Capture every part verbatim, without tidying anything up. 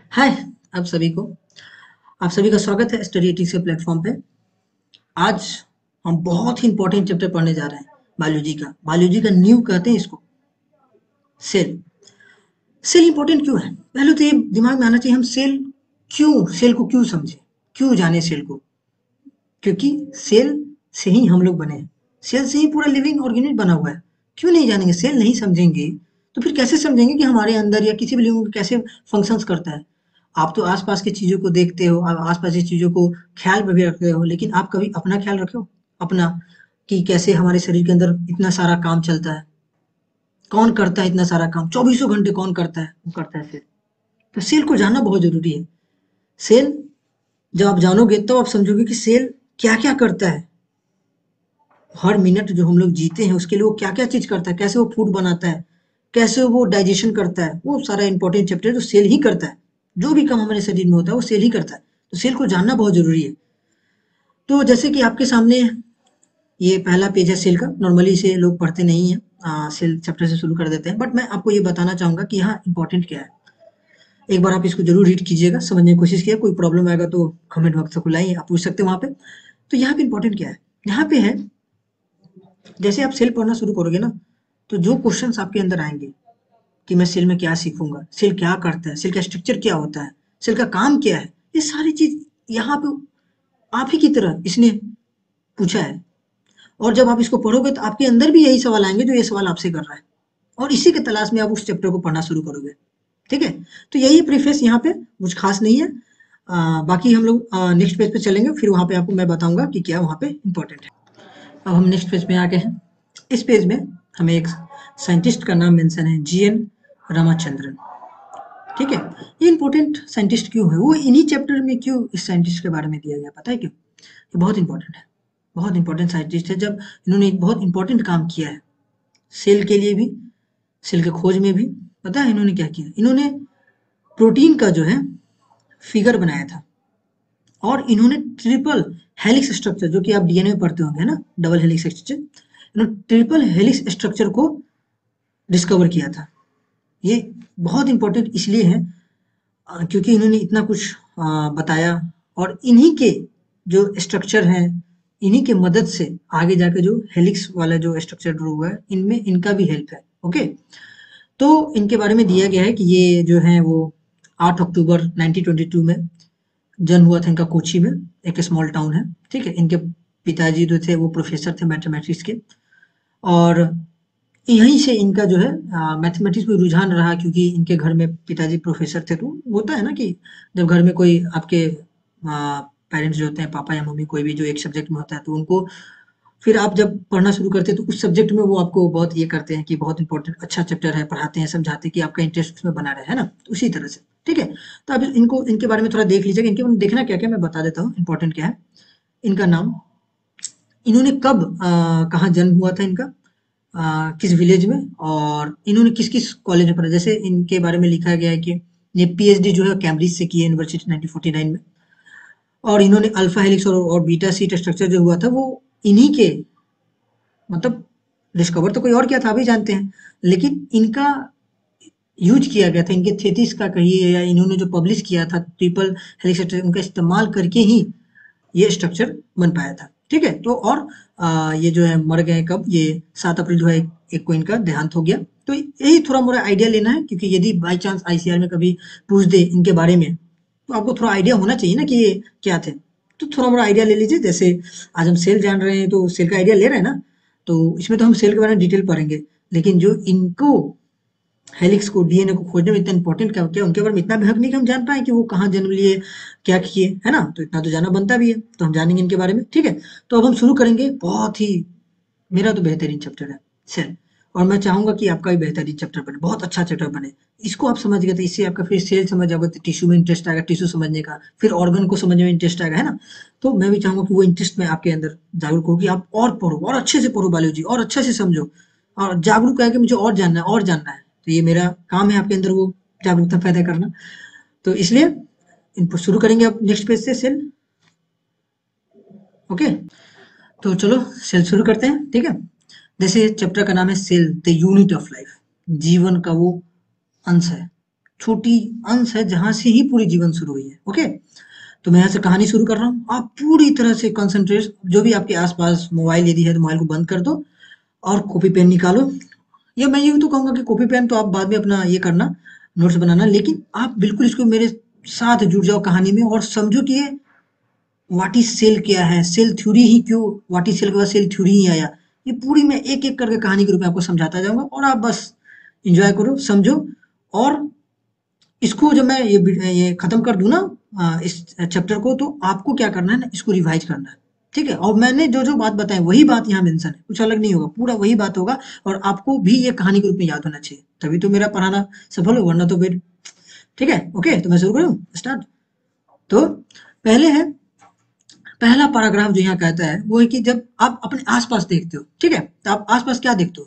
हाय आप सभी को आप सभी का स्वागत है स्टडी एथिक्स के प्लेटफॉर्म पे। आज हम बहुत ही इंपॉर्टेंट चैप्टर पढ़ने जा रहे हैं बायोलॉजी का बायोलॉजी का न्यू कहते हैं इसको। सेल सेल इंपॉर्टेंट क्यों है? पहले तो ये दिमाग में आना चाहिए, हम सेल क्यों सेल को क्यों समझे, क्यों जाने सेल को? क्योंकि सेल से ही हम लोग बने हैं, सेल से ही पूरा लिविंग ऑर्गेनिज्म बना हुआ है। क्यों नहीं जानेंगे? सेल नहीं समझेंगे तो फिर कैसे समझेंगे कि हमारे अंदर या किसी भी लिविंग में कैसे फंक्शंस करता है। आप तो आसपास की चीजों को देखते हो, आप आसपास की चीजों को ख्याल में भी रखते हो, लेकिन आप कभी अपना ख्याल रखे हो? अपना, कि कैसे हमारे शरीर के अंदर इतना सारा काम चलता है, कौन करता है इतना सारा काम, चौबीसों घंटे कौन करता है? वो करता है सेल। तो सेल को जानना बहुत जरूरी है। सेल जब आप जानोगे तो आप समझोगे कि सेल क्या क्या करता है। हर मिनट जो हम लोग जीते हैं उसके लिए वो क्या क्या चीज करता है, कैसे वो फूड बनाता है, कैसे वो डाइजेशन करता है, वो सारा इंपॉर्टेंट चैप्टर जो सेल ही करता है। जो भी काम हमारे शरीर में होता है वो सेल ही करता है, तो सेल को जानना बहुत जरूरी है। तो जैसे कि आपके सामने ये पहला पेज है सेल का। नॉर्मली इसे लोग पढ़ते नहीं है, आ, सेल चैप्टर से शुरू कर देते हैं, बट मैं आपको ये बताना चाहूंगा कि यहाँ इंपॉर्टेंट क्या है। एक बार आप इसको जरूर रीड कीजिएगा, समझने की कोशिश कीजिए। कोई प्रॉब्लम आएगा तो कमेंट बॉक्स को लाइए, आप पूछ सकते हैं वहां पे। तो यहाँ पे इंपॉर्टेंट क्या है? यहाँ पे है, जैसे आप सेल पढ़ना शुरू करोगे ना, तो जो क्वेश्चंस आपके अंदर आएंगे कि मैं सेल में क्या सीखूंगा, सेल क्या करता है, सेल का स्ट्रक्चर क्या होता है, सेल का काम क्या है, ये सारी चीज यहाँ पे आप ही की तरह इसने पूछा है। और जब आप इसको पढ़ोगे तो आपके अंदर भी यही सवाल आएंगे जो ये सवाल आपसे कर रहा है, और इसी के तलाश में आप उस चैप्टर को पढ़ना शुरू करोगे। ठीक है? तो यही प्रीफेस यहाँ पे कुछ खास नहीं है। आ, बाकी हम लोग नेक्स्ट पेज पे चलेंगे, फिर वहां पे आपको मैं बताऊंगा कि क्या वहां पे इंपॉर्टेंट है। अब हम नेक्स्ट पेज पे आ गए हैं। इस पेज में हमें एक साइंटिस्ट का नाम मेंशन है, जी एन रामाचंद्रन। ठीक है? ये इंपॉर्टेंट साइंटिस्ट क्यों है, वो इन्हीं चैप्टर में क्यों इस साइंटिस्ट के बारे में दिया गया, पता है क्यों? ये बहुत इंपॉर्टेंट है, बहुत इंपॉर्टेंट साइंटिस्ट है। जब इन्होंने एक बहुत इंपॉर्टेंट काम किया है सेल के लिए भी, सेल के खोज में भी। पता है इन्होंने क्या किया? इन्होंने प्रोटीन का जो है फिगर बनाया था, और इन्होंने ट्रिपल हेलिक्स स्ट्रक्चर, जो कि आप डीएनए में पढ़ते होंगे ना, डबल हेलिक्स स्ट्रक्चर, इन्होंने ट्रिपल हेलिक्स स्ट्रक्चर को डिस्कवर किया था। ये बहुत इंपॉर्टेंट इसलिए है अ, क्योंकि इन्होंने इतना कुछ अ, बताया, और इन्हीं के जो स्ट्रक्चर हैं, इन्हीं के मदद से आगे जाके जो हेलिक्स वाला जो स्ट्रक्चर ड्रॉ हुआ है, इनमें इनका भी हेल्प है। ओके? तो इनके बारे में दिया गया है कि ये जो है वो आठ अक्टूबर नाइनटीन ट्वेंटी टू में जन्म हुआ था इनका, कोची में, एक स्मॉल टाउन है। ठीक है? इनके पिताजी जो थे वो प्रोफेसर थे मैथमेटिक्स के, और यहीं से इनका जो है मैथमेटिक्स में रुझान रहा, क्योंकि इनके घर में पिताजी प्रोफेसर थे। तो होता है ना कि जब घर में कोई आपके पेरेंट्स जो होते हैं, पापा या मम्मी, कोई भी जो एक सब्जेक्ट में होता है, तो उनको फिर आप जब पढ़ना शुरू करते हैं तो उस सब्जेक्ट में वो आपको बहुत ये करते हैं कि बहुत इंपॉर्टेंट अच्छा चैप्टर है, पढ़ाते हैं, समझाते हैं कि आपका इंटरेस्ट उसमें बना रहे, है ना? तो उसी तरह से। ठीक है? तो अब इनको इनके बारे में थोड़ा देख लीजिएगा। इनके बारे में देखना क्या क्या मैं बता देता हूँ, इंपॉर्टेंट क्या है। इनका नाम, इन्होंने कब अ, कहाँ जन्म हुआ था इनका, अ, किस विलेज में, और इन्होंने किस-किस कॉलेज में पढ़ा। जैसे इनके बारे में लिखा गया है कि ये पीएचडी जो है कैम्ब्रिज से की है, यूनिवर्सिटी नाइनटीन फोर्टी नाइन में। और इन्होंने अल्फा हेलिक्स और, और बीटा शीट स्ट्रक्चर जो हुआ था वो इन्हीं के, मतलब डिस्कवर तो कोई और किया था, अभी जानते हैं, लेकिन इनका यूज किया गया था, इनके थेसिस का कहिए, या इन्होंने जो पब्लिश किया था ट्रिपल हेलिक्स स्ट्रक्चर, उनका इस्तेमाल करके ही ये स्ट्रक्चर बन पाया था। ठीक है? तो और आ, ये जो है मर गए कब, ये सात अप्रैल जो है एक, एक को इनका देहांत हो गया। तो यही थोड़ा मोड़ा आइडिया लेना है, क्योंकि यदि बाई चांस आईसीआर में कभी पूछ दे इनके बारे में, तो आपको थोड़ा आइडिया होना चाहिए ना कि ये क्या थे। तो थोड़ा मोड़ा आइडिया ले लीजिए। जैसे आज हम सेल जान रहे हैं तो सेल का आइडिया ले रहे हैं ना, तो इसमें तो हम सेल के बारे में डिटेल पढ़ेंगे, लेकिन जो इनको हेलिक्स को, डीएनए को खोजने में इतना इंपॉर्टेंट क्या क्या उनके बारे में इतना भी हक नहीं कि हम जान पाए कि वो कहाँ जन्म लिए, क्या किए, है ना? तो इतना तो जानना बनता भी है, तो हम जानेंगे इनके बारे में। ठीक है? तो अब हम शुरू करेंगे। बहुत ही, मेरा तो बेहतरीन चैप्टर है सेल, और मैं चाहूंगा कि आपका भी बेहतरीन चैप्टर बने, बहुत अच्छा चैप्टर बने। इसको आप समझ गए तो इससे आपका फिर सेल समझ जाओगे तो टिश्यू में इंटरेस्ट आएगा, टिश्यू समझने का, फिर ऑर्गन को समझने में इंटरेस्ट आएगा, है ना? तो मैं भी चाहूंगा कि वो इंटरेस्ट में आपके अंदर जागरूक हो, कि आप और पढ़ो, और अच्छे से पढ़ो बायोलॉजी, और अच्छे से समझो, और जागरूक है कि मुझे और जानना है, और जानना है। तो ये मेरा काम है आपके अंदर वो जागरूकता पैदा करना। तो इसलिए इनको शुरू करेंगे अब नेक्स्ट पेज से, सेल। ओके? तो चलो सेल शुरू करते हैं। ठीक है? जैसे चैप्टर का नाम है cell, the unit of life, जीवन का वो अंश है, छोटी अंश है जहां से ही पूरी जीवन शुरू हुई है। ओके, तो मैं यहाँ से कहानी शुरू कर रहा हूँ। आप पूरी तरह से कंसंट्रेट, जो भी आपके आसपास मोबाइल यदि है तो मोबाइल को बंद कर दो और कॉपी पेन निकालो। या मैं ये तो कहूँगा कि कॉपी पेन तो आप बाद में अपना ये करना, नोट्स बनाना, लेकिन आप बिल्कुल इसको मेरे साथ जुड़ जाओ कहानी में और समझो कि ये व्हाट इज सेल क्या है, सेल थ्योरी ही क्यों, व्हाट इज सेल के बाद सेल थ्योरी ही आया। ये पूरी मैं एक एक करके कहानी के रूप में आपको समझाता जाऊंगा और आप बस एंजॉय करो, समझो। और इसको जब मैं ये ये खत्म कर दूं ना आ, इस चैप्टर को, तो आपको क्या करना है ना, इसको रिवाइज करना है। ठीक है, और मैंने जो जो बात बताई वही बात यहाँ मेंशन है, कुछ अलग नहीं होगा, पूरा वही बात होगा। और आपको भी ये कहानी के रूप में याद होना चाहिए, तभी तो मेरा पढ़ाना सफल हो, वरना तो फिर। ठीक है, ओके, तो मैं शुरू करूँ, स्टार्ट। तो पहले है, पहला पैराग्राफ जो यहाँ कहता है वो है कि जब आप अपने आसपास देखते हो, ठीक है, तो आप आसपास क्या देखते हो,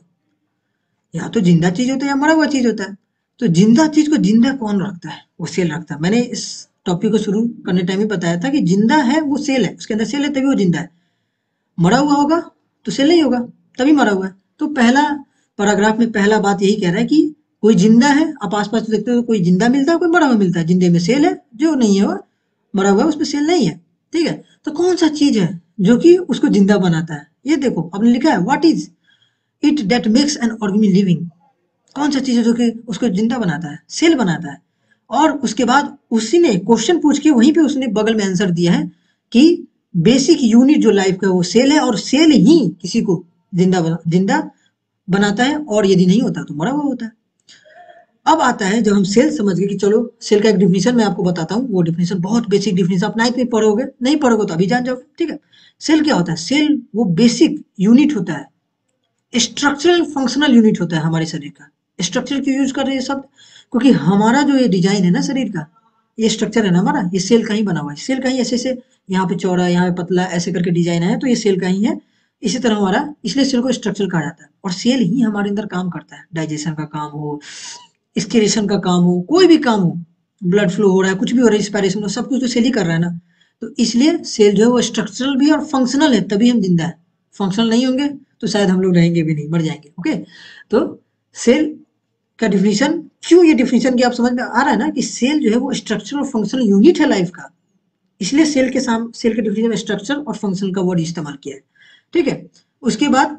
या तो जिंदा चीज होता है या मरा हुआ चीज होता है। तो जिंदा चीज को जिंदा कौन रखता है, वो सेल रखता है। मैंने इस टॉपिक को शुरू करने टाइम में बताया था कि जिंदा है वो सेल है, उसके अंदर सेल है तभी वो जिंदा है। मरा हुआ होगा तो सेल नहीं होगा, तभी मरा हुआ है। तो पहला पैराग्राफ में पहला बात यही कह रहा है कि कोई जिंदा है, आप आसपास तो देखते हो, कोई जिंदा मिलता है, कोई मरा हुआ मिलता है। जिंदे में सेल है, जो नहीं है वो मरा हुआ है, उसमें सेल नहीं है। ठीक है, तो कौन सा चीज है जो कि उसको जिंदा बनाता है? ये देखो, आपने लिखा है what is it that makes an organism living. कौन सा चीज है जो कि उसको जिंदा बनाता है? सेल बनाता है। और उसके बाद उसी ने क्वेश्चन पूछ के वहीं पे उसने बगल में आंसर दिया है कि बेसिक यूनिट जो लाइफ का वो सेल है, और सेल ही किसी को जिंदा बना, जिंदा बनाता है, और यदि नहीं होता तो मरा हुआ होता है। अब आता है जब हम सेल समझ गए कि चलो सेल का एक डिफिनेशन मैं आपको बताता हूँ। वो डिफिनेशन बहुत बेसिक डिफिनेशन, आप नाइन्थ में पढ़ोगे, नहीं पढ़ोगे तो अभी जान जाओगे। ठीक है, सेल क्या होता है? सेल वो बेसिक यूनिट होता है, स्ट्रक्चरल फंक्शनल यूनिट होता है हमारे शरीर का। स्ट्रक्चर क्यों यूज कर रहे हैं शब्द? क्योंकि हमारा जो ये डिजाइन है ना शरीर का, ये स्ट्रक्चर है ना हमारा, ये सेल का ही बना हुआ है। सेल का ही ऐसे से, यहाँ पे चौड़ा, यहाँ पे पतला, ऐसे करके डिजाइन है, तो ये सेल का ही है। इसी तरह हमारा, इसलिए सेल को स्ट्रक्चर कहा जाता है। और सेल ही हमारे अंदर काम करता है, डाइजेशन का काम हो, स्किरेशन का काम हो, कोई भी काम हो, ब्लड फ्लो हो रहा है, कुछ भी हो रहा है, इंस्पायरेशन हो, सब कुछ तो सेल ही कर रहा है ना। तो इसलिए सेल जो है वो स्ट्रक्चरल भी और फंक्शनल है, तभी हम जिंदा है। फंक्शनल नहीं होंगे तो शायद हम लोग रहेंगे भी नहीं, मर जाएंगे। ओके, तो सेल का डिफिनीशन, क्यों ये डिफिनीशन की आप समझ में आ रहा है ना कि सेल जो है वो स्ट्रक्चरल और फंक्शनल यूनिट है लाइफ का, इसलिए सेल के साम सेल के डिफिनीशन में स्ट्रक्चर और फंक्शन का वर्ड इस्तेमाल किया है। ठीक है, उसके बाद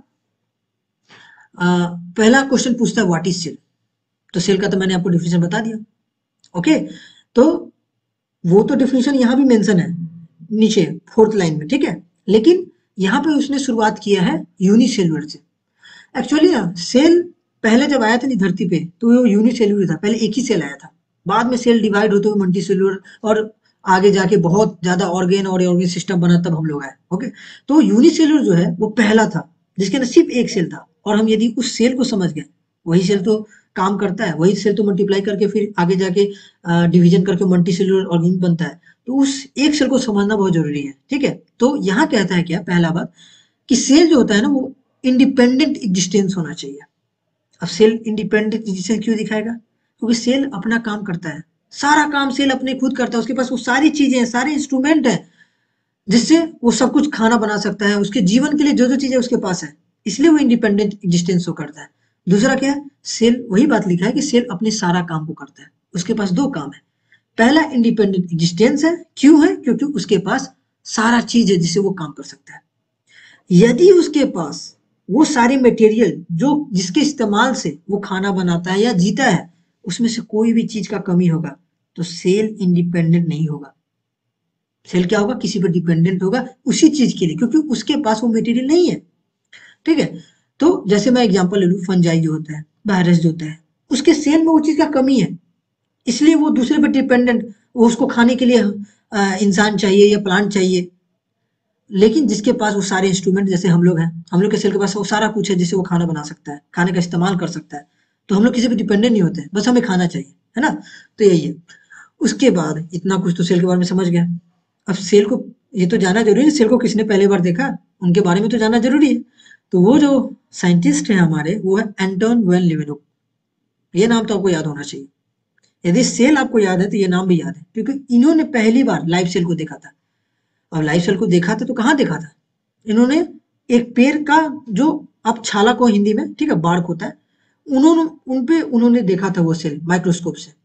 आ, पहला क्वेश्चन पूछता है व्हाट इज सेल। तो सेल का तो मैंने आपको डिफिनीशन बता दिया। ओके, तो वो तो डिफिनीशन यहाँ भी मेंशन है नीचे फोर्थ लाइन में, ठीक है, लेकिन यहाँ पे उसने शुरुआत किया है यूनिसेल्युलर से। एक्चुअली ना सेल पहले जब आया था नहीं धरती पे, तो वो यूनिसेल्युलर था, पहले एक ही सेल आया था। बाद में सेल डिवाइड होते हुए मल्टीसेल्युलर, और आगे जाके बहुत ज्यादा ऑर्गेन और ऑर्गेन सिस्टम बना, तब हम लोग आए। ओके, तो यूनिसेल्युलर जो है वो पहला था, जिसके अंदर सिर्फ एक सेल था। और हम यदि उस सेल को समझ गए, वही सेल तो काम करता है, वही सेल तो मल्टीप्लाई करके फिर आगे जाके डिवीजन करके मल्टी सेल्युलर ऑर्गेनिज्म बनता है। तो उस एक सेल को समझना बहुत जरूरी है। ठीक है, तो यहाँ कहता है क्या, पहला बात कि सेल जो होता है ना वो इंडिपेंडेंट एग्जिस्टेंस होना चाहिए। अब सेल इंडिपेंडेंट एग्जिस्टेंस क्यों दिखाएगा? क्योंकि सेल अपना काम करता है, सारा काम सेल अपने खुद करता है। उसके पास वो सारी चीजें हैं, सारे इंस्ट्रूमेंट हैं, जिससे वो सब कुछ खाना बना सकता है। उसके जीवन के लिए जो जो चीजें उसके पास है, इसलिए वो इंडिपेंडेंट एग्जिस्टेंस शो करता है। दूसरा क्या है, सेल वही बात लिखा है कि सेल अपने सारा काम को करता है। उसके पास दो काम है, पहला इंडिपेंडेंट एग्जिस्टेंस है। क्यों है? क्योंकि उसके पास सारा चीज है जिससे वो काम कर सकता है। यदि उसके पास वो सारी मटेरियल जो जिसके इस्तेमाल से वो खाना बनाता है या जीता है, उसमें से कोई भी चीज का कमी होगा, तो सेल इंडिपेंडेंट नहीं होगा। सेल क्या होगा? किसी पर डिपेंडेंट होगा उसी चीज के लिए, क्योंकि उसके पास वो मटेरियल नहीं है। ठीक है, तो जैसे मैं एग्जांपल ले लूं, फंजाई जो होता है, वायरस जो होता है, उसके सेल में वो चीज का कमी है, इसलिए वो दूसरे पर डिपेंडेंट, वो उसको खाने के लिए आ, इंसान चाहिए या प्लांट चाहिए। लेकिन जिसके पास वो सारे इंस्ट्रूमेंट, जैसे हम लोग हैं, हम लोग के सेल के पास वो सारा कुछ है जिससे वो खाना बना सकता है, खाने का इस्तेमाल कर सकता है। तो हम लोग किसी पर डिपेंडेंट नहीं होते, बस हमें खाना चाहिए, है ना। तो यही है। उसके बाद इतना कुछ तो सेल के बारे में समझ गया। अब सेल को ये तो जाना जरूरी है, सेल को किसने पहली बार देखा, उनके बारे में तो जानना जरूरी है। तो वो जो साइंटिस्ट है हमारे, वो है एंटोन वैन लीवेनोक। ये नाम तो आपको याद होना चाहिए। यदि सेल आपको याद है तो ये नाम भी याद है, क्योंकि इन्होंने पहली बार लाइव सेल को देखा था। और लाइव सेल को देखा था तो कहाँ देखा था? इन्होंने एक पेड़ का, जो आप छाला को हिंदी में, ठीक है, बार्क होता है, उन्होंने उन पे उन्होंने देखा था वो सेल माइक्रोस्कोप से।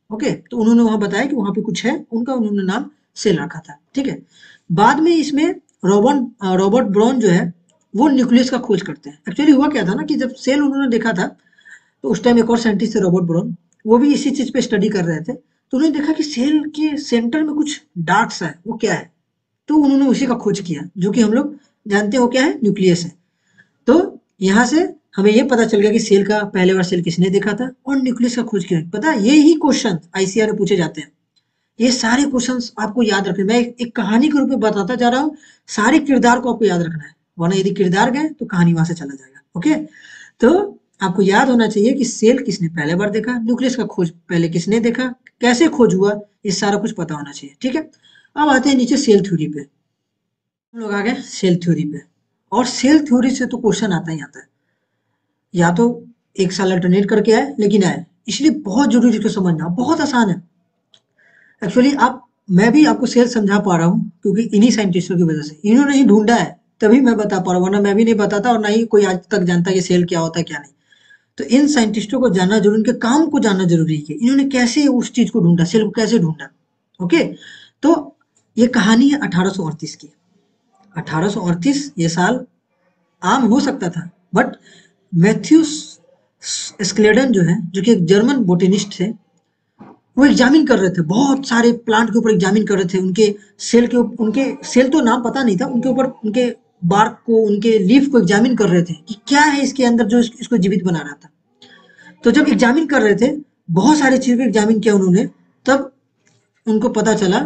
ओके, तो उन्होंने वहां बताया कि वहां पे कुछ है, उनका उन्होंने नाम सेल रखा था। ठीक है, बाद में इसमें रॉबर्ट रॉबर्ट ब्राउन जो है वो न्यूक्लियस का खोज करते हैं। एक्चुअली हुआ क्या था ना कि जब सेल उन्होंने देखा था तो उस टाइम एक और साइंटिस्ट थे रॉबर्ट ब्राउन, वो भी इसी चीज पे स्टडी कर रहे थे। तो उन्होंने देखा कि सेल के सेंटर में कुछ डार्क सा है, वो क्या है? तो उन्होंने उसी का खोज किया, जो कि हम लोग जानते हो क्या है, न्यूक्लियस है। तो यहाँ से हमें ये पता चल गया कि सेल का पहले बार सेल किसने देखा था और न्यूक्लियस का खोज किया। पता है, ये ही क्वेश्चन आईसीआर में पूछे जाते हैं। ये सारे क्वेश्चंस आपको याद रखने, मैं एक, एक कहानी के रूप में बताता जा रहा हूँ। सारे किरदार को आपको याद रखना है, वरना यदि किरदार गए तो कहानी वहां से चला जाएगा। ओके, तो आपको याद होना चाहिए कि सेल किसने पहले बार देखा, न्यूक्लियस का खोज पहले किसने देखा, कैसे खोज हुआ, ये सारा कुछ पता होना चाहिए। ठीक है, अब आते हैं नीचे सेल थ्योरी पे। हम लोग आ गए सेल थ्योरी पे, और सेल थ्योरी से तो क्वेश्चन आता ही आता है। या तो एक साल अल्टरनेट करके आए, लेकिन आए, इसलिए बहुत जरूरी है इसको समझना, बहुत आसान है। एक्चुअली आप, मैं भी आपको सेल समझा पा रहा हूँ क्योंकि इन्हीं साइंटिस्टों की वजह से, इन्होंने ही ढूंढा है, तभी मैं बता पा रहा हूँ, वरना मैं भी नहीं बताता और ना ही कोई आज तक जानता कि सेल क्या होता है क्या नहीं। तो इन साइंटिस्टों को जानना जरूरी, उनके काम को जानना जरूरी है, इन्होंने कैसे उस चीज को ढूंढा, सेल को कैसे ढूंढा। ओके, तो ये कहानी है अठारह सौ अड़तीस की। अठारह सौ अड़तीस ये साल आम हो सकता था, बट मैथ्यूस स्क्लेडन जो है, जो कि एक जर्मन बोटेनिस्ट थे, वो एग्जामिन कर रहे थे, बहुत सारे प्लांट के ऊपर एग्जामिन कर रहे थे। उनके सेल के उप- उनके सेल तो नाम पता नहीं था, उनके ऊपर उनके बार्क को, उनके लीफ को एग्जामिन कर रहे थे कि क्या है इसके अंदर जो इस- इसको जीवित बना रहा था। तो जब एग्जामिन कर रहे थे, बहुत सारी चीजों को एग्जामिन किया उन्होंने, तब उनको पता चला,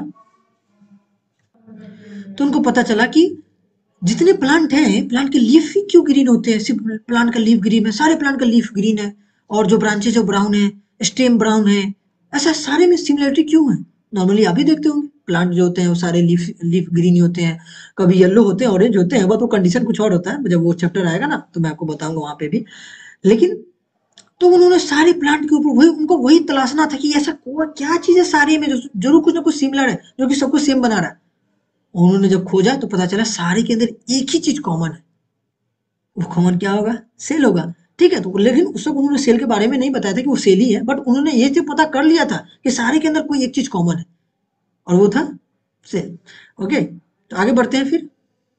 तो उनको पता चला कि जितने प्लांट हैं, प्लांट के लीफ ही क्यों ग्रीन होते हैं? सिर्फ प्लांट का लीफ ग्रीन है, सारे प्लांट का लीफ ग्रीन है, और जो ब्रांचेज है ब्राउन है, स्टेम ब्राउन है, ऐसा सारे में सिमिलरिटी क्यों है? नॉर्मली आप भी देखते होंगे प्लांट जो होते हैं वो सारे लीफ लीफ ग्रीन ही होते हैं, कभी येलो होते हैं, ऑरेंज होते हैं, बट वो कंडीशन कुछ और होता है। जब वो चैप्टर आएगा ना तो मैं आपको बताऊंगा वहां पे भी। लेकिन तो उन्होंने सारे प्लांट के ऊपर वही, उनको वही तलाशना था कि ऐसा क्या चीज है सारे में जो जरूर कुछ ना कुछ सिमिलर है, जो कि सबको सेम बना रहा है। उन्होंने जब खोजा तो पता चला सारे के अंदर एक ही चीज कॉमन है। वो कॉमन क्या होगा? सेल होगा। ठीक है, तो लेकिन उस वक्त उन्होंने सेल के बारे में नहीं बताया था कि वो सेल ही है, बट उन्होंने ये तो पता कर लिया था कि सारे के अंदर कोई एक चीज कॉमन है, और वो था सेल। ओके, तो आगे बढ़ते हैं फिर।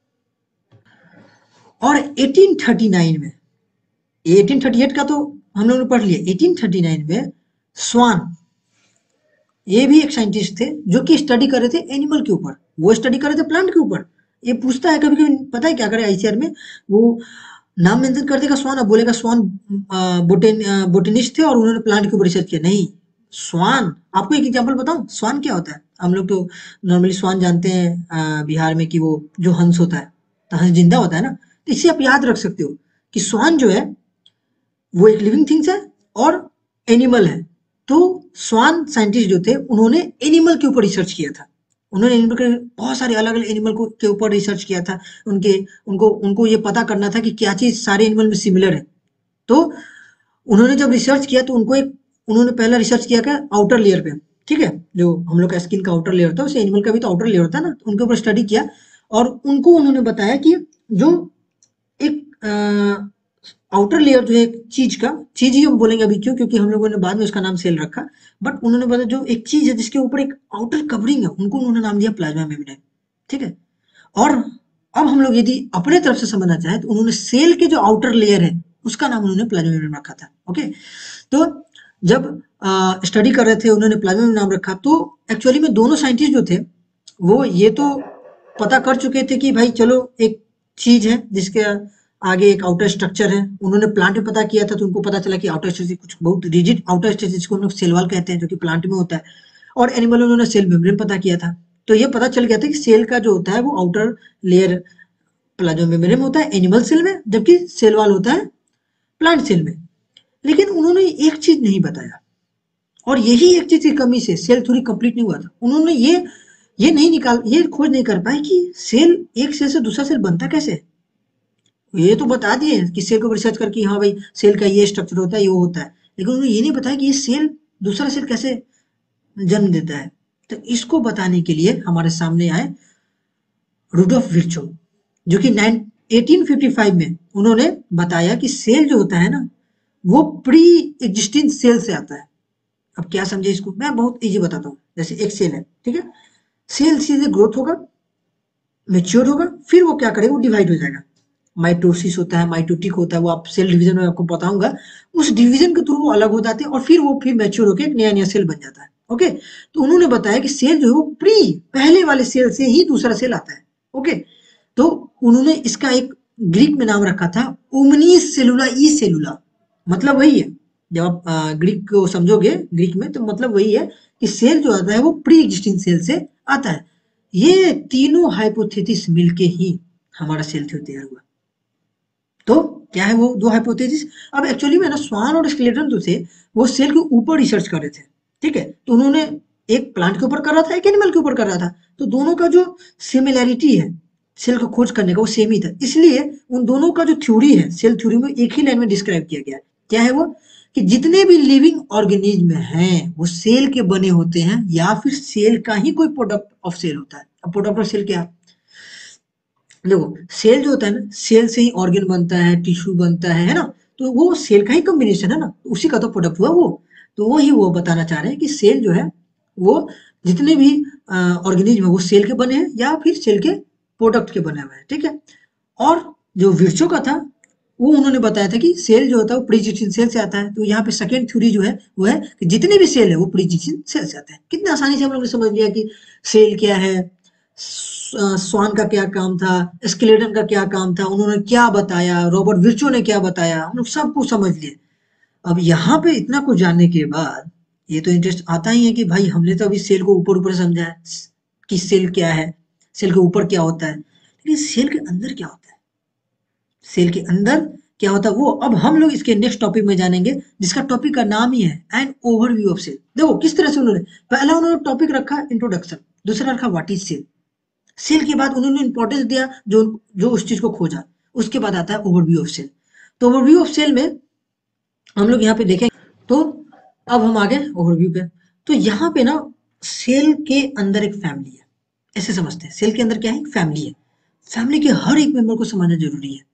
और अठारह सौ उनतालीस में, अठारह सौ अड़तीस का तो हम लोगों ने पढ़ लिया, अठारह सौ उनतालीस में स्वान, ये भी एक साइंटिस्ट थे जो कि स्टडी कर रहे थे एनिमल के ऊपर, वो स्टडी कर रहे थे प्लांट के ऊपर। ये पूछता है कभी कभी, पता है क्या करे आईसीआर में, वो नाम मेंशन कर देगा स्वान, अब बोलेगा स्वान बोटेन बोटेनिस्ट थे और उन्होंने प्लांट के ऊपर रिसर्च किया। नहीं, स्वान, आपको एक एग्जांपल बताऊं स्वान क्या होता है? हम लोग तो नॉर्मली स्वान जानते हैं अ, बिहार में कि वो जो हंस होता है, तो हंस जिंदा होता है ना, तो इससे आप याद रख सकते हो कि स्वान जो है वो एक लिविंग थिंग्स है और एनिमल है। तो स्वान साइंटिस्ट जो थे उन्होंने एनिमल के ऊपर रिसर्च किया था। उन्होंने एनिमल के बहुत सारे अलग अलग एनिमल को के ऊपर रिसर्च किया था। उनके उनको उनको ये पता करना था कि क्या चीज सारे एनिमल में सिमिलर है। तो उन्होंने जब रिसर्च किया तो उनको एक, उन्होंने पहला रिसर्च किया क्या, आउटर लेयर पे। ठीक है, जो हम लोग का स्किन का आउटर लेयर होता है, उसे एनिमल का भी तो आउटर लेयर होता है ना, तो उनके ऊपर स्टडी किया। और उनको उन्होंने बताया कि जो एक आउटर लेयर जो है एक चीज का, चीज ही हम बोलेंगे अभी, क्यों, क्योंकि हम लोगों ने बाद में उसका नाम सेल रखा, बट उन्होंने बताया जो एक चीज है जिसके ऊपर एक आउटर कवरिंग है, उनको उन्होंने नाम दिया प्लाज्मा मेम्ब्रेन। ठीक है, और अब हम लोग यदि अपने तरफ से समझना चाहें तो उन्होंने सेल के जो आउटर लेयर है उसका नाम उन्होंने प्लाज्मा मेम्ब्रेन रखा था। ओके, तो जब स्टडी कर रहे थे उन्होंने प्लाज्मा मेम्ब्रेन नाम रखा, तो एक्चुअली में दोनों साइंटिस्ट जो थे वो ये तो पता कर चुके थे कि भाई चलो एक चीज है जिसके आगे एक आउटर स्ट्रक्चर है। उन्होंने प्लांट में पता किया था तो उनको पता चला कि आउटर स्ट्रक्चर कुछ बहुत रिजिड आउटर स्ट्रक्चर जिसको हम लोग सेल वॉल कहते हैं, जो कि प्लांट में होता है। और एनिमल में उन्होंने सेल मेम्ब्रेन पता किया था। तो ये पता चल गया था कि सेल का जो होता है वो आउटर लेयर प्लाज्मा मेम्ब्रेन में होता है एनिमल सेल में, जबकि सेल वॉल होता है प्लांट सेल में। लेकिन उन्होंने एक चीज नहीं बताया, और यही एक चीज की कमी से सेल थ्योरी कंप्लीट नहीं हुआ था। उन्होंने ये ये नहीं निकाल ये खोज नहीं कर पाए कि सेल, एक सेल से दूसरा सेल बनता कैसे है। ये तो बता दिए कि सेल को रिसर्च करके हाँ भाई सेल का ये स्ट्रक्चर होता है, ये होता है, लेकिन उन्होंने ये नहीं बताया कि ये सेल दूसरा सेल कैसे जन्म देता है। तो इसको बताने के लिए हमारे सामने आए रुडोल्फ विर्चो, जो कि अठारह सौ पचपन में उन्होंने बताया कि सेल जो होता है ना वो प्री एग्जिस्टिंग सेल से आता है। अब क्या समझे इसको, मैं बहुत इजी बताता हूँ। जैसे एक सेल है, ठीक है, सेल सीधे ग्रोथ होगा, मेच्योर होगा, फिर वो क्या करेगा, वो डिवाइड हो जाएगा। माइटोसिस होता है, माइटोटिक होता है, वो आप सेल डिवीजन में आपको बताऊंगा। उस डिवीजन के थ्रू वो अलग हो जाते हैं और फिर वो फिर मैच्योर होकर एक नया नया सेल बन जाता है। ओके, तो उन्होंने बताया कि सेल जो है वो प्री पहले वाले सेल से ही दूसरा सेल आता है। ओके, तो उन्होंने इसका एक ग्रीक में नाम रखा था ओमनी सेलुला ई सेलुला, मतलब वही है। जब आप आ, ग्रीक को समझोगे ग्रीक में, तो मतलब वही है कि सेल जो आता है वो प्री एग्जिस्टिंग सेल से आता है। ये तीनों हाइपोथेसिस मिलके ही हमारा सेल थ्योरी तैयार हुआ। तो क्या है वो दो हाइपोथेसिस। अब एक्चुअली में ना स्वान और स्केलेटन जो थे वो सेल के ऊपर रिसर्च कर रहे थे, ठीक है, तो उन्होंने एक प्लांट के ऊपर कर रहा था, एक एनिमल के ऊपर कर रहा था, तो दोनों का जो सिमिलैरिटी है सेल को खोज करने का वो सेम ही था, इसलिए उन दोनों का जो थ्योरी है सेल थ्योरी में एक ही लाइन में डिस्क्राइब किया गया है। क्या है वो, कि जितने भी लिविंग ऑर्गेनिज्म हैं वो सेल के बने होते हैं या फिर सेल का ही कोई प्रोडक्ट ऑफ सेल होता है। अब प्रोडक्ट ऑफ सेल क्या है, देखो सेल जो होता है ना, सेल से ही ऑर्गन बनता है, टिश्यू बनता है है ना, तो वो सेल का ही कॉम्बिनेशन है ना, उसी का तो प्रोडक्ट हुआ वो। तो वो ही वो बताना चाह रहे हैं कि सेल जो है वो जितने भी ऑर्गेनिज्म है वो सेल के बने हैं या फिर सेल के प्रोडक्ट के बने हुए हैं, ठीक है। और जो विर्चो का था वो उन्होंने बताया था कि सेल जो होता है वो प्री-एग्जिस्टिंग सेल से आता है। तो यहाँ पे सेकंड थ्योरी जो है वो है कि जितने भी सेल है वो प्री-एग्जिस्टिंग सेल से आता है। कितने आसानी से हम लोग ने समझ लिया कि सेल क्या है, स्वान का क्या काम था, स्केलेटन का क्या काम था, उन्होंने क्या बताया, रॉबर्ट विर्चो ने क्या बताया, हम लोग सब कुछ समझ लिए। अब यहाँ पे इतना कुछ जानने के बाद ये तो इंटरेस्ट आता ही है कि भाई हमने तो अभी सेल को ऊपर ऊपर समझा है कि सेल क्या है, सेल के ऊपर क्या होता है, लेकिन सेल के अंदर क्या होता है, सेल के अंदर क्या होता है वो अब हम लोग इसके नेक्स्ट टॉपिक में जानेंगे, जिसका टॉपिक का नाम ही है एन ओवरव्यू ऑफ सेल। देखो किस तरह से उन्होंने पहला उन्होंने टॉपिक रखा इंट्रोडक्शन, दूसरा रखा व्हाट इज सेल, सेल के बाद उन्होंने इंपॉर्टेंस दिया जो जो उस चीज को खोजा, उसके बाद आता है ओवरव्यू ऑफ सेल। तो ओवरव्यू ऑफ सेल में हम लोग यहाँ पे देखें, तो अब हम आ गए ओवरव्यू पे। तो यहाँ पे ना सेल के अंदर एक फैमिली है, ऐसे समझते हैं, सेल के अंदर क्या है, एक फैमिली है, फैमिली के हर एक मेंबर को समझना जरूरी है।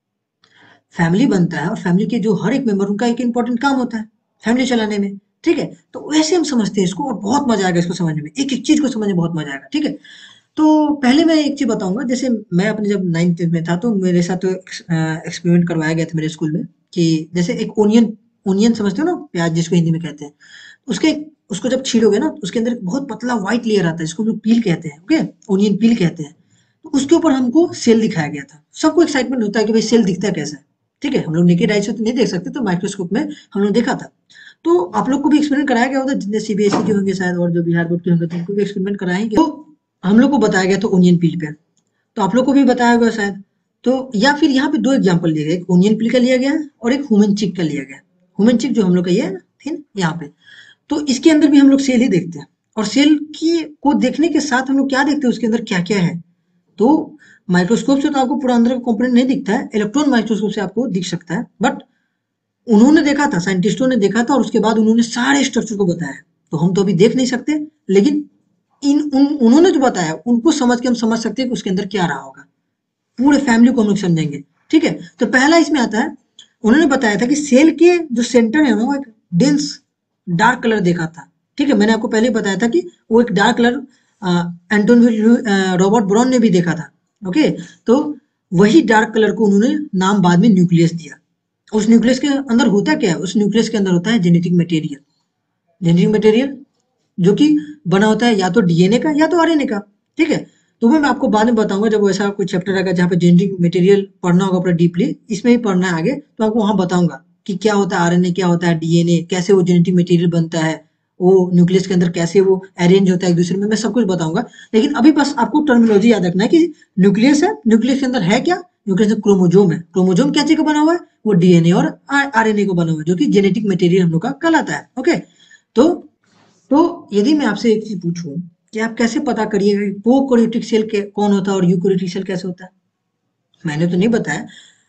फैमिली बनता है और फैमिली के जो हर एक मेंबर उनका एक इंपॉर्टेंट काम होता है फैमिली चलाने में, ठीक है। तो वैसे हम समझते हैं इसको और बहुत मजा आएगा इसको समझने में, एक एक चीज को समझने में बहुत मजा आएगा, ठीक है। तो पहले मैं एक चीज बताऊंगा, जैसे मैं अपने जब नाइन्थ में था तो मेरे साथ तो एक्सपेरिमेंट करवाया गया था मेरे स्कूल में कि जैसे एक ओनियन, ओनियन समझते हो ना, प्याज जिसको हिंदी में कहते हैं, उसके उसको जब छीलोगे ना तो उसके अंदर एक बहुत पतला व्हाइट लेयर आता है जिसको हम लोग पील कहते हैं, ओके, ओनियन पील कहते हैं। तो उसके ऊपर हमको सेल दिखाया गया था, सबको एक्साइटमेंट होता है कि भाई सेल दिखता है कैसा है, ठीक है। हम लोग नेकेड आई से तो नहीं देख सकते, तो माइक्रोस्कोप में हम लोग देखा था। तो आप लोग को भी एक्सपेरिमेंट कराया गया होता, जितने सीबीएसई के होंगे शायद और जो बिहार बोर्ड के होंगे तो उनको भी एक्सपेरिमेंट कराएंगे। तो हम लोग को बताया गया था ओनियन पील पे, तो आप लोग को भी बताया होगा शायद। तो या फिर यहाँ पे दो एग्जांपल लिए गए, एक ओनियन पील का लिया गया है और एक ह्यूमन चिक का लिया गया। ह्यूमन चिक जो हम लोग का ये है थिन यहाँ पे, तो इसके अंदर भी हम लोग सेल ही देखते हैं, और सेल की को देखने के साथ हम लोग क्या देखते हैं उसके अंदर क्या क्या है। तो माइक्रोस्कोप से तो आपको पूरा अंदर का कंपोनेंट नहीं दिखता है, इलेक्ट्रॉन माइक्रोस्कोप से आपको दिख सकता है, बट उन्होंने देखा था, साइंटिस्टों ने देखा था और उसके बाद उन्होंने सारे स्ट्रक्चर को बताया। तो हम तो अभी देख नहीं सकते, लेकिन इन उन उन्होंने जो बताया उनको समझ के हम समझ सकते हैं कि उसके अंदर क्या रहा होगा, पूरे फैमिली को हम लोग समझेंगे, ठीक है। तो पहला इसमें आता है, उन्होंने बताया था कि सेल के जो सेंटर है ना वो एक डेंस डार्क कलर देखा था, ठीक है। मैंने आपको पहले बताया था कि वो एक dark colour Antonio Robert Brown ने भी देखा था, ओके। तो वही डार्क कलर को उन्होंने नाम बाद में न्यूक्लियस दिया। उस न्यूक्लियस के अंदर होता क्या है, उस न्यूक्लियस के अंदर होता है जेनेटिक मटेरियल, जेनेटिक मटेरियल जो कि बना होता है या तो डीएनए का या तो आरएनए का, ठीक है। तो वो मैं आपको बाद में बताऊंगा जब वैसा कोई चैप्टर आएगा जहाँ पे जेनेटिक मटेरियल पढ़ना होगा पूरा डीपली, इसमें ही पढ़ना है आगे, तो आपको वहाँ बताऊंगा कि क्या होता है आरएनए, क्या होता है डीएनए, कैसे वो जेनेटिक मटेरियल बनता है, वो न्यूक्लियस के अंदर कैसे वो अरेंज होता है एक दूसरे में, मैं सब कुछ बताऊंगा। लेकिन अभी बस आपको टर्मिनोलॉजी याद रखना है कि न्यूक्लियस है, न्यूक्लियस के अंदर है क्या, न्यूक्लियस में क्रोमोजोम है, क्रोमोजोम क्या चीज का बना हुआ है, वो डीएनए और आरएनए को बना हुआ है, जो कि जेनेटिक मटेरियल हम लोग का कहलाता है, ओके। तो तो यदि मैं आपसे एक चीज पूछूं कि आप कैसे पता करिएगा कि प्रोकैरियोटिक सेल के कौन होता है और यूकैरियोटिक सेल कैसे होता है, मैंने तो नहीं बताया,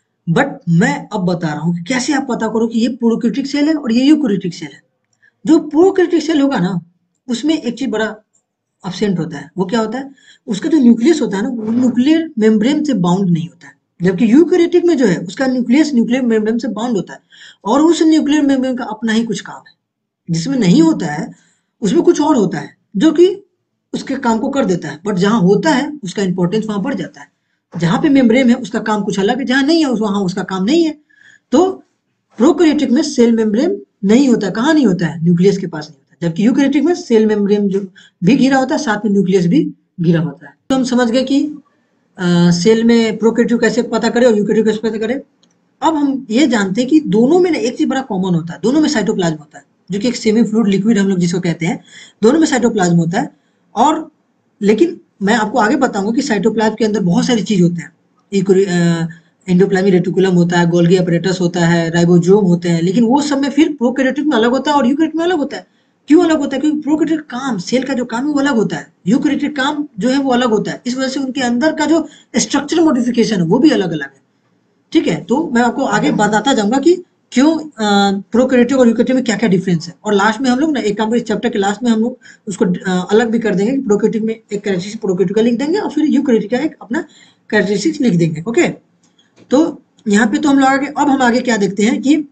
बट मैं अब बता रहा हूँ कि कैसे आप पता करो कि ये प्रोकैरियोटिक सेल है और ये यूकैरियोटिक सेल है। जो प्रोकैरियोटिक सेल होगा ना उसमें एक चीज बड़ा अब्सेंट होता है, वो क्या होता है, उसका जो न्यूक्लियस होता है ना वो न्यूक्लियर मेम्ब्रेन से बाउंड नहीं होता है, जबकि यूकैरियोटिक में जो है उसका न्यूक्लियस न्यूक्लियर मेम्ब्रेन से बाउंड होता है, और उस न्यूक्लियर मेम्ब्रेन का अपना ही कुछ काम है। जिसमें नहीं होता है उसमें कुछ और होता है जो कि उसके काम को कर देता है, बट जहाँ होता है उसका इंपॉर्टेंस वहां बढ़ जाता है। जहाँ पे मेम्ब्रेन है उसका काम कुछ अलग है, जहाँ नहीं है वहां उसका काम नहीं है। तो प्रोकैरियोटिक में सेल मेम्ब्रेन नहीं होता। कहाँ नहीं होता है? न्यूक्लियस के पास नहीं होता, जबकि यूकैरियोटिक में सेल मेम्ब्रेन जो भी घिरा होता है साथ में न्यूक्लियस भी घिरा होता है। तो हम समझ गए कि आ, सेल में प्रोकैरियोटिक कैसे पता करें और यूकैरियोटिक कैसे पता करें। अब हम ये जानते हैं कि दोनों में ना एक चीज बड़ा कॉमन होता है, दोनों में साइटोप्लाज्म होता है, जो कि एक सेमी फ्लूइड लिक्विड हम लोग जिसको कहते हैं, दोनों में साइटोप्लाज्म होता है। और लेकिन मैं आपको आगे बताऊंगा कि साइटोप्लाज्म के अंदर बहुत सारी चीज होते हैं। एंडोप्लाज्मिक रेटिकुलम होता है, गोल्गी अपैरेटस होता है, राइबोसोम होते हैं, लेकिन वो सब में फिर प्रोकैरियोटिक में अलग होता है और यूकैरियोटिक में अलग होता है। क्यों अलग होता है? क्योंकि प्रोकैरियोटिक काम, सेल का जो काम है वो अलग होता है, यूकैरियोटिक काम जो है वो अलग होता है। इस वजह से उनके अंदर का जो स्ट्रक्चर मॉडिफिकेशन है वो भी अलग अलग है। ठीक है, तो मैं आपको आगे बताता जाऊंगा कि क्यों प्रोकैरियोटिक और यूकैरियोटिक में क्या क्या डिफरेंस है। और लास्ट में हम लोग ना एक काम, इस चैप्टर के लास्ट में हम लोग उसको अ, अलग भी कर देंगे कि प्रोकैरियोटिक में एक कैरेक्टरिस्टिक प्रोकैरियोटिक का लिख देंगे और फिर यूकैरियोटिक का एक अपना कैरेक्टरिस्टिक्स लिख देंगे। ओके, तो यहाँ पे तो हम लोग आगे, अब हम आगे क्या देखते हैं कि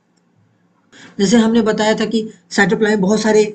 जैसे हमने बताया था कि साइटोप्लाज्म में बहुत सारे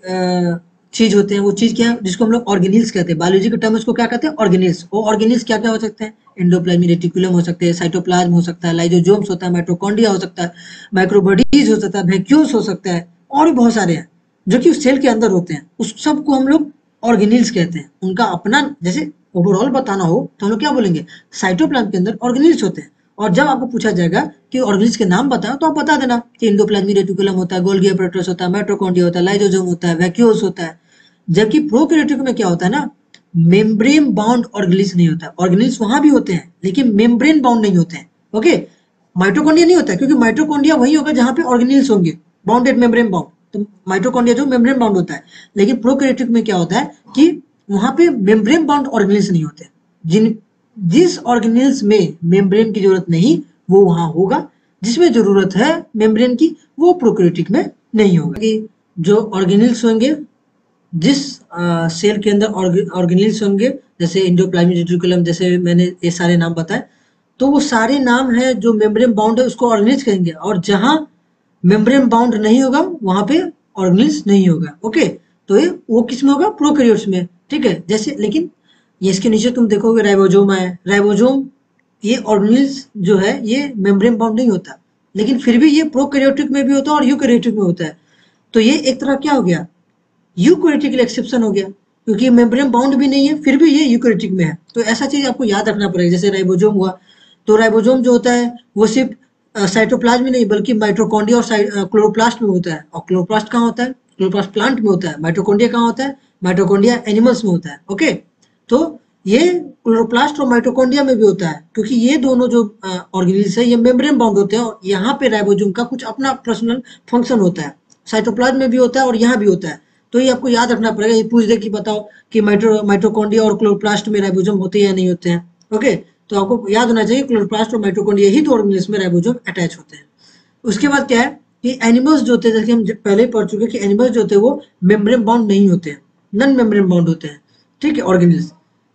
चीज होते हैं। वो चीज क्या है? जिसको हम लोग ऑर्गेनिल्स कहते हैं, बायोलॉजी के टर्म उसको क्या कहते हैं? ऑर्गेनिल्स। वो ऑर्गेनिल्स क्या क्या हो सकते हैं? एंडोप्लाज्मिक रेटिकुलम हो सकते हैं, साइटोप्लाज्म हो सकता है, लाइसोसोम्स होता है, माइटोकॉन्ड्रिया हो सकता है, माइक्रोबडीज हो सकता है, वैक्यूल्स हो सकता है, और भी बहुत सारे हैं जो कि उस सेल के अंदर होते हैं। उस सब को हम लोग ऑर्गेनिल्स कहते हैं। उनका अपना, जैसे ओवरऑल बताना हो तो हम लोग क्या बोलेंगे? साइटोप्लाज्म के अंदर ऑर्गेनिल्स होते हैं। और जब आपको पूछा जाएगा कि ऑर्गेनिल्स के नाम बताओ तो आप बता देना कि एंडोप्लाज्मिक रेटिकुलम होता है, गोल्गी अपैरेटस होता है, माइटोकॉन्ड्रिया होता है, लाइसोसोम होता है, वैक्यूल्स होता है। जबकि प्रोकैरियोटिक में क्या होता है ना, मेम्ब्रेन बाउंड ऑर्गेनिल्स नहीं होता है। ऑर्गेनिल्स वहां भी होते हैं लेकिन मेम्ब्रेन बाउंड नहीं होते हैं। ओके, माइटोकॉन्ड्रिया नहीं होता है क्योंकि माइटोकॉन्ड्रिया वही होगा जहां पे ऑर्गेनिल्स होंगे, बाउंडेड मेम्ब्रेन बाउंड। तो माइटोकॉन्ड्रिया जो मेम्ब्रेन बाउंड होता है, लेकिन प्रोकैरियोटिक में क्या होता है कि वहां पे मेम्ब्रेन बाउंड ऑर्गेनिल्स नहीं होते। जिन जिस ऑर्गेनिल्स में मेम्ब्रेन की जरूरत नहीं वो वहां होगा, जिसमें जरूरत है मेम्ब्रेन की वो प्रोकैरियोटिक में नहीं होगा। कि जो ऑर्गेनिल्स होंगे, जिस आ, सेल के अंदर ऑर्गेनिल्स होंगे, जैसे एंडोप्लाज्मिक रेटिकुलम, जैसे मैंने ये सारे नाम बताए, तो वो सारे नाम है जो मेम्ब्रेन बाउंड है उसको ऑर्गेनिल्स कहेंगे। और जहां मेम्ब्रेन बाउंड नहीं होगा वहां पे ऑर्गेनिल्स नहीं होगा। ओके, तो ये वो किस में होगा? प्रोकैरियोट्स में। ठीक है, जैसे लेकिन ये इसके नीचे तुम देखोगे राइबोसोम है। राइबोसोम ये ऑर्गेनिल्स जो है ये मेम्ब्रेन बाउंड नहीं होता, लेकिन फिर भी ये प्रोकैरियोटिक में भी होता है और यूकैरियोटिक में होता है। तो ये एक तरह क्या हो गया? यूकैरियोटिक के लिए एक्सेप्शन हो गया, क्योंकि मेम्ब्रेन बाउंड भी नहीं है फिर भी ये यूकैरियोटिक में है। तो ऐसा चीज आपको याद रखना पड़ेगा। जैसे राइबोसोम हुआ, तो राइबोसोम जो होता है वो सिर्फ साइटोप्लाज्म में नहीं बल्कि माइटोकॉन्ड्रिया और क्लोरोप्लास्ट में होता है। और क्लोरोप्लास्ट कहाँ होता है? क्लोरोप्लास्ट प्लांट में होता है। माइटोकॉन्ड्रिया कहाँ होता है? माइटोकॉन्ड्रिया एनिमल्स में होता है। ओके, तो ये क्लोरोप्लास्ट और माइटोकॉन्ड्रिया में भी होता है, क्योंकि ये दोनों जो ऑर्गेनिल्स है ये मेम्ब्रेन बाउंड होते हैं और यहाँ पे राइबोसोम का कुछ अपना पर्सनल फंक्शन होता है। साइटोप्लाज्म में भी होता है और यहाँ भी होता है। तो ये आपको याद रखना पड़ेगा। ये पूछ दे कि बताओ कि माइटो माइटोकॉन्ड्रिया और क्लोरोप्लास्ट में राइबोसोम होते हैं या नहीं होते हैं। ओके, तो आपको याद होना चाहिए क्लोरोप्लास्ट और माइटोकॉन्ड्रिया ही दो ऑर्गेनिल्स में राइबोसोम अटैच होते हैं। उसके बाद क्या है कि एनिमल्स जो होते हैं, जैसे हम पहले ही पढ़ चुके हैं कि एनिमल्स जो होते हैं वो मेम्ब्रेन बाउंड नहीं होते हैं, नॉन मेम्ब्रेन बाउंड होते हैं। ठीक है, ऑर्गेनिल्स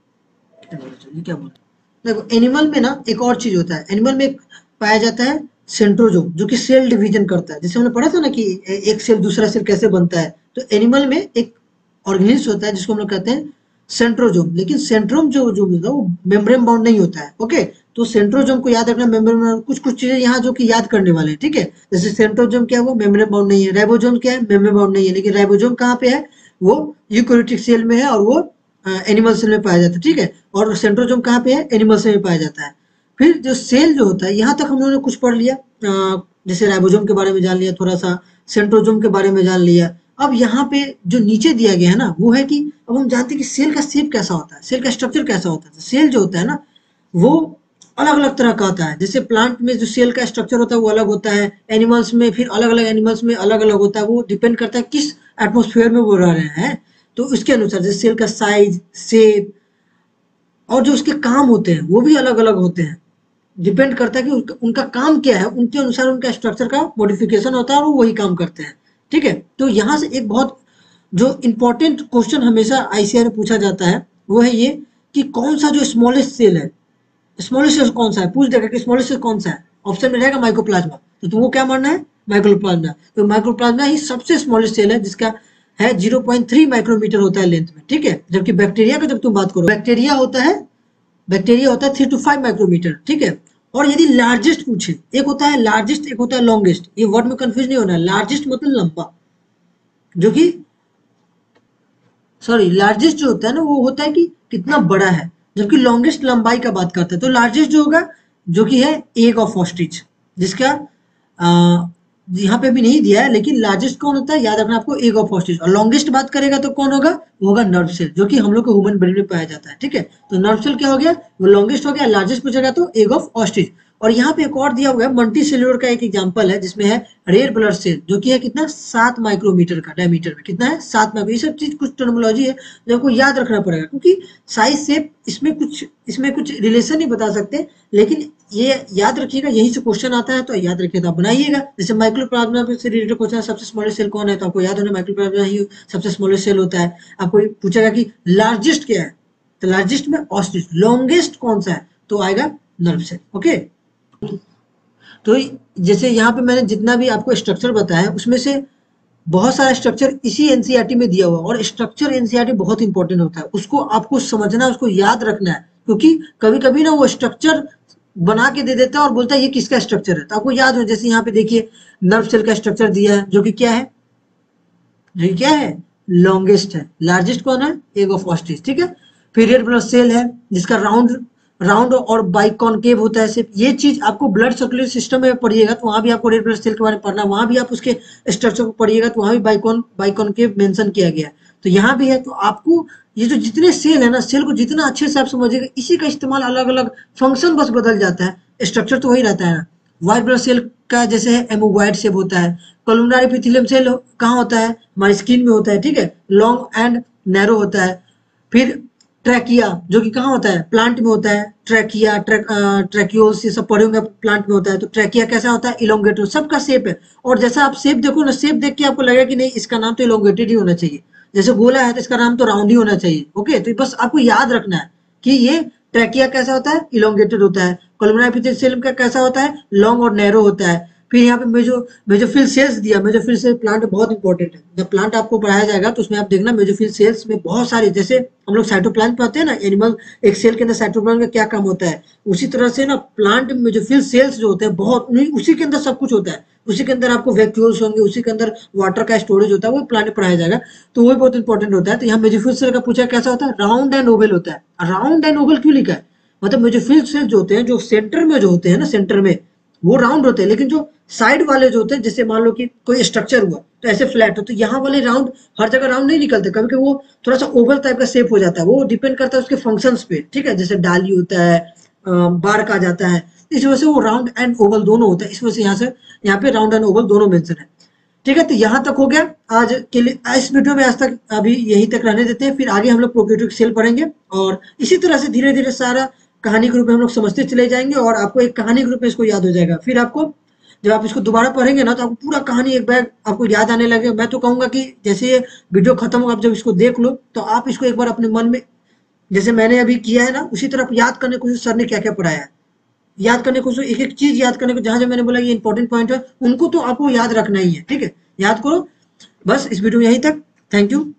ये क्या बोलते हैं? देखो एनिमल में ना एक और चीज होता है। एनिमल में एक पाया जाता है सेंट्रोजोम, जो कि सेल डिवीजन करता है। जैसे हमने पढ़ा था ना कि एक सेल दूसरा सेल कैसे बनता है, तो एनिमल में एक ऑर्गेनिल्स होता है जिसको हम लोग कहते हैं सेंट्रोजोम। लेकिन सेंट्रोम जो जो होता है वो मेम्ब्रेन बाउंड नहीं होता है। ओके, तो सेंट्रोजोम को याद रखना। मेम्ब्रेन कुछ कुछ चीजें यहाँ जो कि याद करने वाले हैं। ठीक है, जैसे सेंट्रोजोम क्या है? वो मेम्ब्रेन बाउंड नहीं है। राइबोसोम क्या है? मेम्ब्रेन बाउंड नहीं है। लेकिन राइबोसोम कहाँ पे है? वो यूकैरियोटिक सेल में है और वो एनिमल सेल में पाया जाता है। ठीक है, और सेंट्रोजोम कहाँ पे है? एनिमल सेल में पाया जाता है। फिर जो सेल जो होता है, यहाँ तक हम लोगों ने कुछ पढ़ लिया, अ, जैसे राइबोसोम के बारे में जान लिया, थोड़ा सा सेंट्रोजोम के बारे में जान लिया। अब यहाँ पे जो नीचे दिया गया है ना वो है कि अब हम जानते हैं कि सेल का शेप कैसा होता है, सेल का स्ट्रक्चर कैसा होता है। तो सेल जो होता है ना वो अलग अलग तरह का होता है। जैसे प्लांट में जो सेल का स्ट्रक्चर होता है वो अलग होता है, एनिमल्स में फिर अलग अलग एनिमल्स में अलग अलग होता है। वो डिपेंड करता है किस एटमोस्फेयर में वो रह रहे हैं। तो उसके अनुसार जैसे सेल का साइज, शेप और जो उसके काम होते हैं वो भी अलग अलग होते हैं। डिपेंड करता है कि उनका, उनका काम क्या है, उनके अनुसार उनका स्ट्रक्चर का मॉडिफिकेशन होता है और वो वही काम करते हैं। ठीक है, तो यहाँ से एक बहुत जो इंपॉर्टेंट क्वेश्चन हमेशा आईसीआर में पूछा जाता है वो है ये कि कौन सा जो स्मॉलेस्ट सेल है, स्मॉलेस्ट सेल कौन सा है, पूछ देगा कि स्मॉलेस्ट सेल कौन सा है। ऑप्शन में रहेगा माइकोप्लाज्मा, तो तुमको क्या मानना है? माइक्रोप्लाज्मा। तो माइक्रोप्लाज्मा ही सबसे स्मॉलेस्ट सेल है जिसका है ज़ीरो पॉइंट थ्री माइक्रोमीटर होता है लेंथ में, ठीक है। जबकि बैक्टीरिया का जब तुम बात करो, बैक्टीरिया होता है बैक्टीरिया होता है थ्री टू फाइव माइक्रोमीटर, ठीक है। और यदि लार्जेस्ट पूछे, एक होता है लार्जेस्ट, एक होता है लॉन्गेस्ट, ये वर्ड में कंफ्यूज नहीं होना है। लार्जेस्ट मतलब लंबा, जो कि सॉरी लार्जेस्ट जो होता है ना वो होता है कि कितना बड़ा है, जबकि लॉन्गेस्ट लंबाई का बात करता है। तो लार्जेस्ट जो होगा जो कि है एग ऑफ ऑस्ट्रिच, जिसका यहाँ पे भी नहीं दिया है, लेकिन लार्जेस्ट कौन होता है याद रखना आपको, एग ऑफ ऑस्ट्रिच। और लॉन्गेस्ट बात करेगा तो कौन होगा, वो होगा नर्व सेल, जो कि हम लोग को ह्यूमन ब्रेन में पाया जाता है, ठीक है। तो नर्व सेल क्या हो गया, वो लॉन्गेस्ट हो गया। लार्जेस्ट पूछेगा तो एग ऑफ ऑस्ट्रिच। और यहाँ पे एक और दिया हुआ है मल्टी सेल्यूलर का एक एग्जांपल है, जिसमें है रेड ब्लड सेल, जो कि है कितना सात माइक्रोमीटर का डायमीटर में, कितना है सात माइक्रो। ये सब चीज कुछ टर्मिनोलॉजी है जो आपको याद रखना पड़ेगा, क्योंकि साइज से इसमें कुछ इसमें कुछ रिलेशन नहीं बता सकते, लेकिन ये याद रखिएगा, यही से क्वेश्चन आता है तो याद रखिए, तो आप बनाइएगा। जैसे माइक्रोप्लाज्मा से रिलेटेड क्वेश्चन है, सबसे स्मॉलेस्ट सेल कौन है, तो आपको याद होना माइक्रोप्लाज्मा ही सबसे स्मॉलेस्ट सेल होता है। आपको पूछेगा कि लार्जेस्ट क्या है, तो लार्जेस्ट में ऑस्ट्रिच। लॉन्गेस्ट कौन सा है, तो आएगा नर्व सेल, ओके। तो जैसे यहाँ पे मैंने जितना भी आपको स्ट्रक्चर बताया, उसमें से बहुत सारा स्ट्रक्चर इसी एनसीईआरटी में दिया हुआ, और स्ट्रक्चर एनसीईआरटी बहुत इंपॉर्टेंट होता है, उसको आपको समझना, उसको याद रखना है। क्योंकि कभी कभी ना वो स्ट्रक्चर बना के दे देता है और बोलता है ये किसका स्ट्रक्चर है, तो आपको याद हो। जैसे यहाँ पे देखिए नर्व सेल का स्ट्रक्चर दिया है, जो कि क्या है, जो कि क्या है, लॉन्गेस्ट है। लार्जेस्ट कौन है, एग ऑफ ऑस्ट्रिच, ठीक है। फिर रेड ब्लड सेल है, जिसका राउंड राउंड और बाइकॉनकेव होता है। सिर्फ ये चीज आपको ब्लड सर्कुलेटरी सिस्टम में पढ़िएगा तो वहां भी आपको रेड ब्लड सेल के बारे में पढ़ना, वहां भी आप उसके स्ट्रक्चर को पढ़िएगा तो वहां भी बाइकॉन बाइकॉनकेव मेंशन किया गया है। तो यहाँ भी है। तो आपको ये जो जितने सेल है ना, सेल को जितना अच्छे से आप समझिएगा, इसी का इस्तेमाल अलग अलग फंक्शन बस बदल जाता है, स्ट्रक्चर तो वही रहता है ना। व्हाइट ब्लड सेल का जैसे है एमोवाइड शेप होता है। कोलुमनारी एपिथेलियम सेल कहाँ होता है, हमारी स्किन में होता है, ठीक है, लॉन्ग एंड नैरो होता है। फिर ट्रैकिया, जो कि कहाँ होता है, प्लांट में होता है। ट्रैकिया, ट्रैक ट्रैकियोस, ये सब पढ़े होंगे, प्लांट में होता है। तो ट्रैकिया कैसा होता है, इलोंगेटेड, सबका शेप है। और जैसा आप शेप देखो ना, शेप देख के आपको लगेगा कि नहीं इसका नाम तो इलोंगेटेड ही होना चाहिए, जैसे गोला है तो इसका नाम तो राउंड ही होना चाहिए, ओके। तो बस आपको याद रखना है कि ये ट्रैकिया कैसा होता है, इलोंगेटेड होता है। कोलुमनारी एपिथेलियम का कैसा होता है, लॉन्ग और नैरो होता है। फिर यहाँ पे मेजो मेजोफिल सेल्स दिया। मेजोफिल सेल प्लांट बहुत इंपॉर्टेंट है, जब प्लांट आपको पढ़ाया जाएगा तो उसमें आप देखना मेजोफिल सेल्स में बहुत सारे, जैसे हम लोग साइटोप्लाज्म पढ़ते हैं ना, एनिमल एक सेल के अंदर साइटोप्लाज्म का क्या काम होता है, उसी तरह से ना प्लांट में मेजोफिल सेल्स जो होते हैं बहुत, उसी के अंदर सब कुछ होता है। उसी के अंदर आपको वैक्यूल्स होंगे, उसी के अंदर वाटर का स्टोरेज होता है, वो प्लांट में पढ़ाया जाएगा, तो वो बहुत इंपॉर्टेंट होता है। तो यहाँ मेजोफिल सेल का पूछा कैसा होता है, राउंड एंड ओवल होता है। राउंड एंड ओवल क्यों लिखा है, मतलब मेजोफिल सेल जो होते हैं, जो सेंटर में जो होते हैं ना, सेंटर में वो राउंड होते हैं, लेकिन जो साइड वाले जो होते हैं, जैसे मान लो कि कोई स्ट्रक्चर हुआ तो ऐसे फ्लैट हो, तो यहाँ वाले राउंड हर जगह राउंड नहीं निकलते, कभी कभी वो थोड़ा सा ओवल टाइप का शेप हो जाता है। वो डिपेंड करता है उसके फंक्शंस पे, ठीक है। जैसे डाली होता है, बार्क आ जाता है, इस वजह से वो राउंड एंड ओवल दोनों होता है। इस वजह से यहाँ से यहाँ पे राउंड एंड ओवल दोनों मेंशन है, ठीक है। तो यहाँ तक हो गया आज के लिए, इस वीडियो में आज तक अभी यहीं तक रहने देते हैं। फिर आगे हम लोग प्रोक्रिएटिव सेल पढ़ेंगे, और इसी तरह से धीरे धीरे सारा कहानी के रूप में हम लोग समझते चले जाएंगे, और आपको एक कहानी के रूप में इसको याद हो जाएगा। फिर आपको जब आप इसको दोबारा पढ़ेंगे ना, तो आपको पूरा कहानी एक बार आपको याद आने लगे। मैं तो कहूंगा कि जैसे ये वीडियो खत्म होगा, आप जब इसको देख लो तो आप इसको एक बार अपने मन में, जैसे मैंने अभी किया है ना, उसी तरह आप याद करने की कोशिश, सर ने क्या क्या पढ़ाया है याद करने की कोशिश, एक एक चीज याद करने को, जहां जहां मैंने बोला ये इंपॉर्टेंट पॉइंट है उनको तो आपको याद रखना ही है, ठीक है। याद करो। बस इस वीडियो में यहीं तक, थैंक यू।